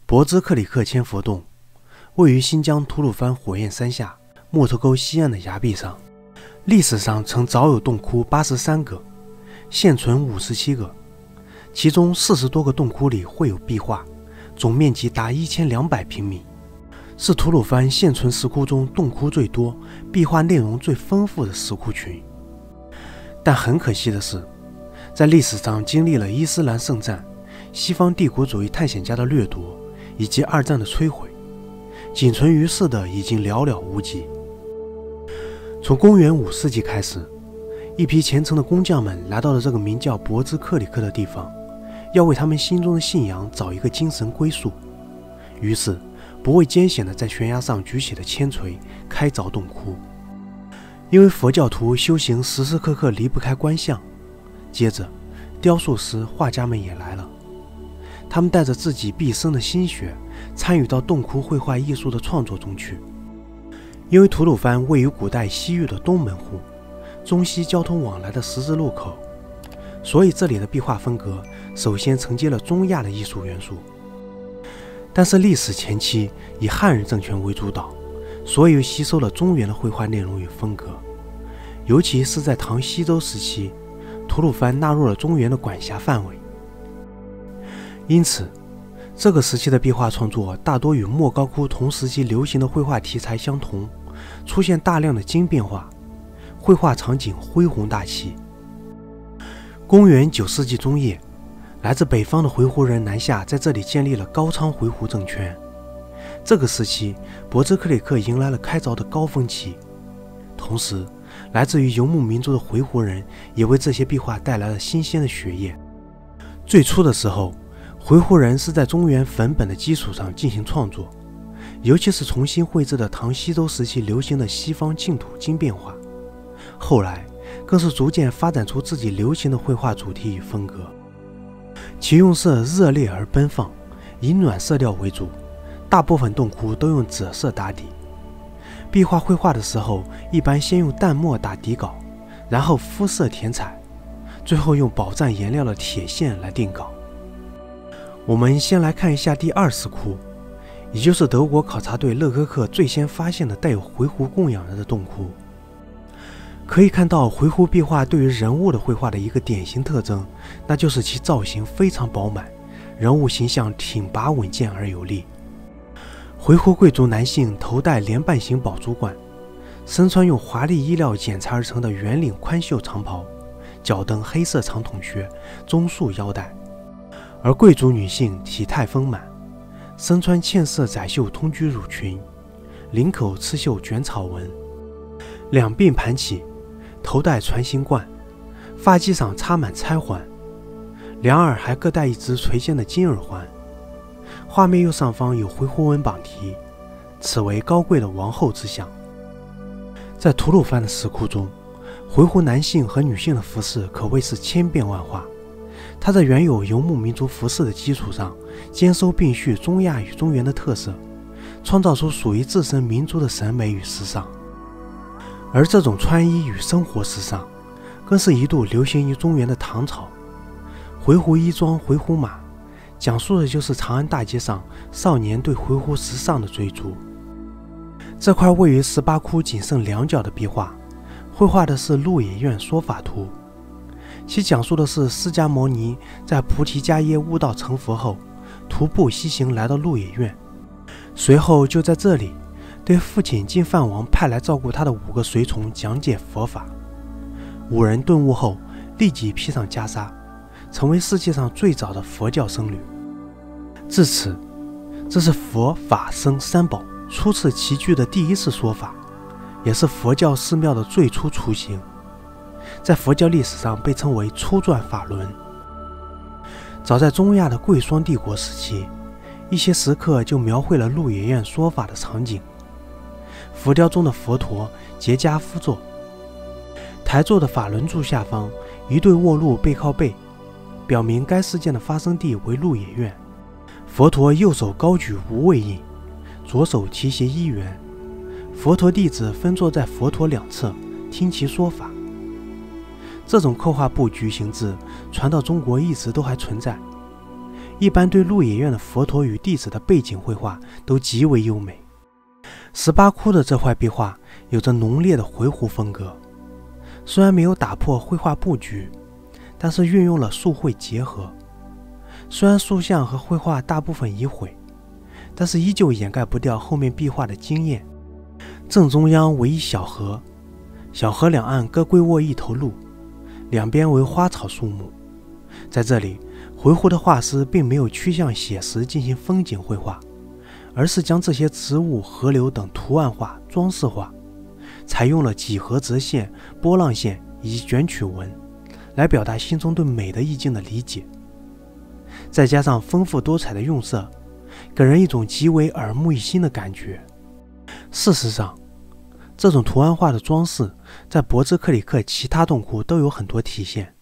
博兹克里克千佛洞位于新疆吐鲁番火焰山下木头沟西岸的崖壁上，历史上曾早有洞窟83个，现存57个，其中40多个洞窟里绘有壁画，总面积达1200平米，是吐鲁番现存石窟中洞窟最多、壁画内容最丰富的石窟群。但很可惜的是，在历史上经历了伊斯兰圣战、西方帝国主义探险家的掠夺以及二战的摧毁，仅存于世的已经寥寥无几。从公元5世纪开始，一批虔诚的工匠们来到了这个名叫博兹克里克的地方，要为他们心中的信仰找一个精神归宿。于是不畏艰险地在悬崖上举起了铅锤，开凿洞窟。因为佛教徒修行时时刻刻离不开观相，接着雕塑师、画家们也来了，他们带着自己毕生的心血参与到洞窟绘画艺术的创作中去。因为吐鲁番位于古代西域的东门户，中西交通往来的十字路口，所以这里的壁画风格首先承接了中亚的艺术元素。但是历史前期以汉人政权为主导，所以又吸收了中原的绘画内容与风格，尤其是在唐西周时期，吐鲁番纳入了中原的管辖范围。因此这个时期的壁画创作大多与莫高窟同时期流行的绘画题材相同，出现大量的经变化，绘画场景恢宏大气。公元9世纪中叶，来自北方的回鹘人南下，在这里建立了高昌回鹘政权。这个时期，博兹克里克迎来了开凿的高峰期，同时来自于游牧民族的回鹘人也为这些壁画带来了新鲜的血液。最初的时候，回鹘人是在中原粉本的基础上进行创作，尤其是重新绘制的唐西周时期流行的西方净土经变画，后来更是逐渐发展出自己流行的绘画主题与风格。其用色热烈而奔放，以暖色调为主，大部分洞窟都用赭色打底。壁画绘画的时候，一般先用淡墨打底稿，然后肤色填彩，最后用饱蘸颜料的铁线来定稿。我们先来看一下第2石窟，也就是德国考察队勒科克最先发现的带有回鹘供养人的洞窟。可以看到回鹘壁画对于人物的绘画的一个典型特征，那就是其造型非常饱满，人物形象挺拔稳健而有力。回鹘贵族男性头戴莲瓣形宝珠冠，身穿用华丽衣料剪裁而成的圆领宽袖长袍，脚蹬黑色长筒靴，中束腰带。而贵族女性体态丰满，身穿茜色窄袖通居乳裙，领口刺绣卷草纹，两鬓盘起，头戴船形冠，发髻上插满钗环，两耳还各戴一只垂肩的金耳环。画面右上方有回鹘文榜题，此为高贵的王后之像。在吐鲁番的石窟中，回鹘男性和女性的服饰可谓是千变万化，它在原有游牧民族服饰的基础上，兼收并蓄中亚与中原的特色，创造出属于自身民族的审美与时尚。而这种穿衣与生活时尚，更是一度流行于中原的唐朝。回鹘衣装回鹘马，讲述的就是长安大街上少年对回鹘时尚的追逐。这块位于18窟仅剩2角的壁画，绘画的是鹿野苑说法图，其讲述的是释迦牟尼在菩提迦耶悟道成佛后，徒步西行来到鹿野苑，随后就在这里对父亲净饭王派来照顾他的5个随从讲解佛法。5人顿悟后，立即披上袈裟，成为世界上最早的佛教僧侣。至此，这是佛法僧3宝初次齐聚的第1次说法，也是佛教寺庙的最初雏形，在佛教历史上被称为初转法轮。早在中亚的贵霜帝国时期，一些石刻就描绘了鹿野苑说法的场景。浮雕中的佛陀结跏趺坐，台座的法轮柱下方一对卧鹿背靠背，表明该事件的发生地为鹿野苑。佛陀右手高举无畏印，左手提携一元，佛陀弟子分坐在佛陀两侧，听其说法。这种刻画布局形制传到中国一直都还存在， 一般对鹿野苑的佛陀与弟子的背景绘画都极为优美。18窟的这块壁画有着浓烈的回鹘风格，虽然没有打破绘画布局，但是运用了素绘结合。虽然塑像和绘画大部分已毁，但是依旧掩盖不掉后面壁画的惊艳。正中央为一小河，小河两岸各跪卧一头鹿，两边为花草树木。在这里，回鹘的画师并没有趋向写实进行风景绘画，而是将这些植物、河流等图案化、装饰化，采用了几何直线、波浪线以及卷曲纹，来表达心中对美的意境的理解。再加上丰富多彩的用色，给人一种极为耳目一新的感觉。事实上，这种图案化的装饰在博兹克里克其他洞窟都有很多体现。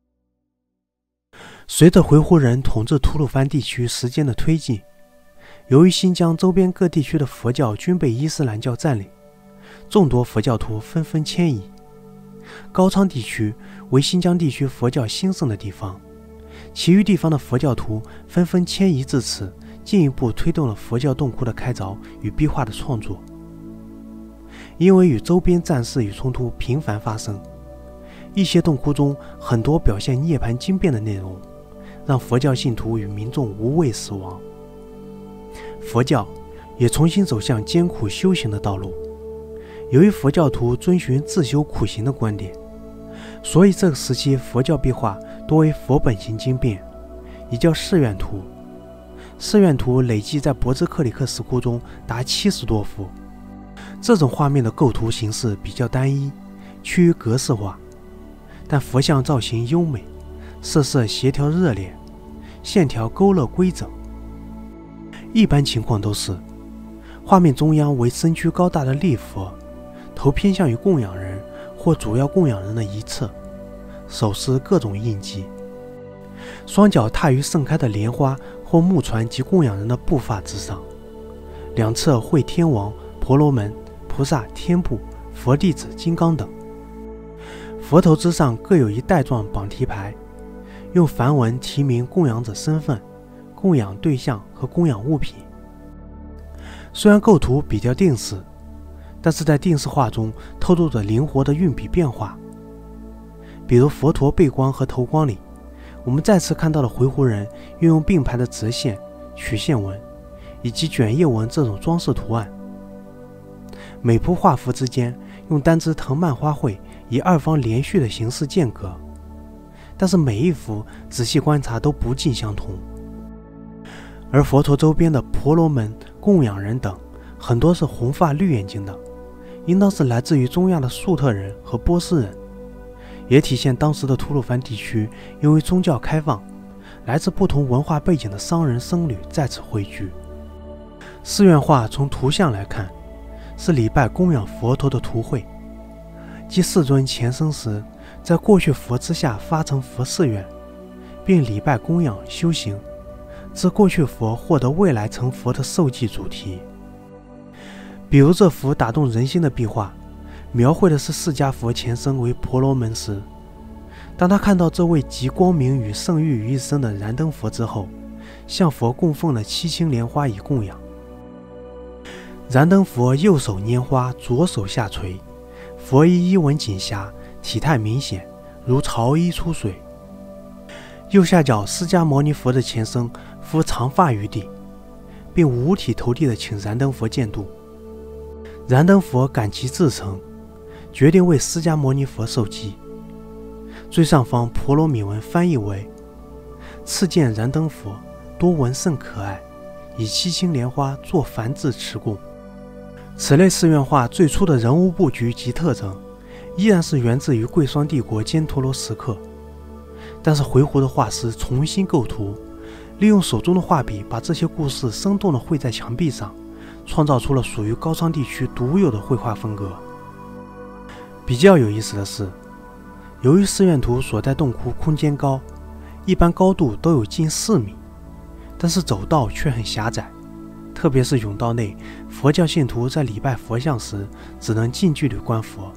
随着回鹘人统治吐鲁番地区时间的推进，由于新疆周边各地区的佛教均被伊斯兰教占领，众多佛教徒纷纷迁移。高昌地区为新疆地区佛教兴盛的地方，其余地方的佛教徒纷纷迁移至此，进一步推动了佛教洞窟的开凿与壁画的创作。因为与周边战事与冲突频繁发生，一些洞窟中很多表现涅槃经变的内容，让佛教信徒与民众无畏死亡。佛教也重新走向艰苦修行的道路。由于佛教徒遵循自修苦行的观点，所以这个时期佛教壁画多为佛本行经变，也叫誓愿图。誓愿图累计在博兹克里克石窟中达70多幅。这种画面的构图形式比较单一，趋于格式化，但佛像造型优美，色协调热烈，线条勾勒规整。一般情况都是画面中央为身躯高大的立佛，头偏向于供养人或主要供养人的一侧，手施各种印记，双脚踏于盛开的莲花或木船及供养人的布发之上，两侧绘天王、婆罗门、菩萨、天部、佛弟子、金刚等。佛头之上各有一带状绑题牌，用梵文题明供养者身份、供养对象和供养物品。虽然构图比较定式，但是在定式画中透露着灵活的运笔变化。比如佛陀背光和头光里，我们再次看到了回鹘人运用并排的直线、曲线纹以及卷叶纹这种装饰图案。每幅画幅之间用单枝藤蔓花卉以二方连续的形式间隔，但是每一幅仔细观察都不尽相同。而佛陀周边的婆罗门、供养人等很多是红发绿眼睛的，应当是来自于中亚的粟特人和波斯人，也体现当时的吐鲁番地区因为宗教开放，来自不同文化背景的商人僧侣在此汇聚。誓愿画从图像来看，是礼拜供养佛陀的图绘，即世尊前生时在过去佛之下发成佛誓愿，并礼拜供养修行，自过去佛获得未来成佛的受记主题。比如这幅打动人心的壁画，描绘的是释迦佛前生为婆罗门时，当他看到这位集光明与圣域于一身的燃灯佛之后，向佛供奉了7青莲花以供养。燃灯佛右手拈花，左手下垂，佛衣纹锦霞，体态明显，如朝衣出水。右下角释迦牟尼佛的前身敷长发于地，并五体投地地请燃灯佛见度。燃灯佛感其至诚，决定为释迦牟尼佛受记。最上方婆罗米文翻译为：次见燃灯佛，多闻甚可爱，以7青莲花作梵字持供。此类誓愿画最初的人物布局及特征，依然是源自于贵霜帝国犍陀罗石刻，但是回鹘的画师重新构图，利用手中的画笔把这些故事生动地绘在墙壁上，创造出了属于高昌地区独有的绘画风格。比较有意思的是，由于誓愿图所在洞窟空间高，一般高度都有近4米，但是走道却很狭窄，特别是甬道内，佛教信徒在礼拜佛像时只能近距离观佛。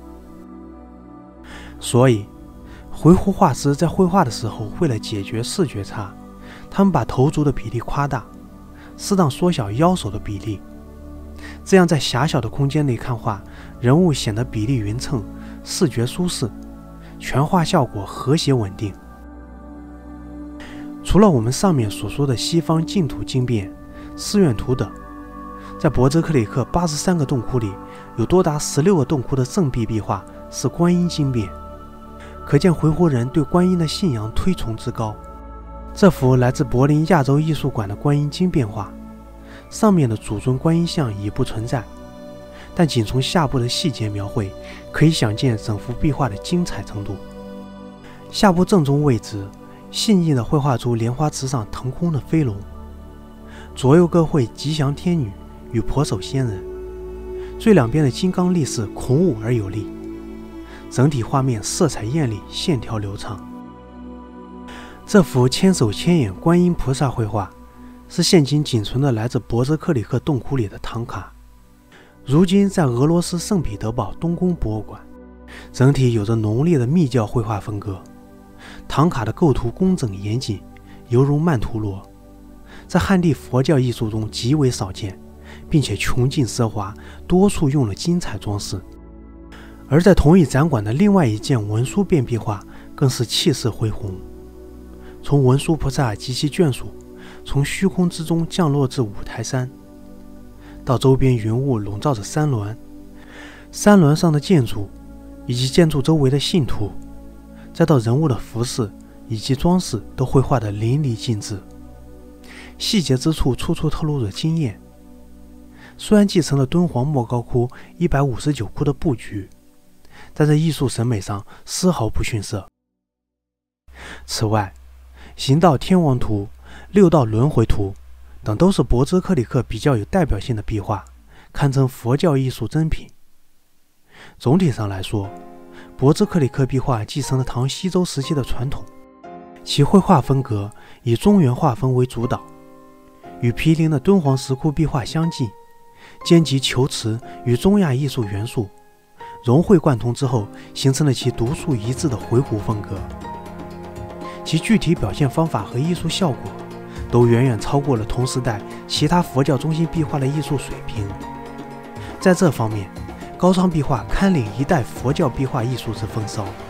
所以回鹘画师在绘画的时候，为了解决视觉差， 他们把头足的比例夸大，适当缩小腰手的比例，这样在狭小的空间内看画，人物显得比例匀称，视觉舒适，全画效果和谐稳定。除了我们上面所说的西方净土经变、寺院图等，在博泽克里克83个洞窟里，有多达16个洞窟的正壁壁画是观音经变，可见回鹘人对观音的信仰推崇之高。这幅来自柏林亚洲艺术馆的观音经变画，上面的主尊观音像已不存在，但仅从下部的细节描绘，可以想见整幅壁画的精彩程度。下部正中位置，细腻地绘画出莲花池上腾空的飞龙，左右各绘吉祥天女与婆手仙人，最两边的金刚力士孔武而有力，整体画面色彩艳丽，线条流畅。这幅千手千眼观音菩萨绘画是现今仅存的来自博泽克里克洞窟里的唐卡，如今在俄罗斯圣彼得堡东宫博物馆，整体有着浓烈的密教绘画风格。唐卡的构图工整严谨，犹如曼陀罗，在汉地佛教艺术中极为少见，并且穷尽奢华，多处用了精彩装饰。而在同一展馆的另外一件文殊变壁画更是气势恢宏，从文殊菩萨及其眷属从虚空之中降落至五台山，到周边云雾笼罩着山峦，山峦上的建筑以及建筑周围的信徒，再到人物的服饰以及装饰，都绘画得淋漓尽致，细节之处处处透露着惊艳。虽然继承了敦煌莫高窟159窟的布局，但在艺术审美上丝毫不逊色。此外，行道天王图、六道轮回图等都是博泽克里克比较有代表性的壁画，堪称佛教艺术珍品。总体上来说，博泽克里克壁画继承了唐西周时期的传统，其绘画风格以中原画风为主导，与毗邻的敦煌石窟壁画相近，兼集求辞与中亚艺术元素，融会贯通之后，形成了其独树一帜的回鹘风格。其具体表现方法和艺术效果都远远超过了同时代其他佛教中心壁画的艺术水平。在这方面，高昌壁画堪领一代佛教壁画艺术之风骚。